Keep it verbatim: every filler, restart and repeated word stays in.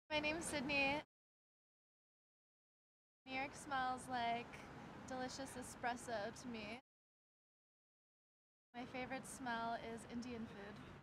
My name's Sydney. New York smells like delicious espresso to me. My favorite smell is Indian food.